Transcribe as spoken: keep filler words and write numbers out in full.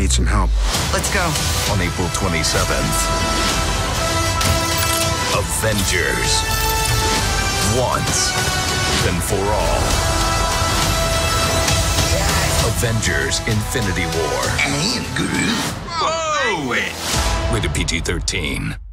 need some help. Let's go. On April twenty-seventh, Avengers. Once and for all. Avengers Infinity War. I am Groot. Whoa! Rated P G thirteen.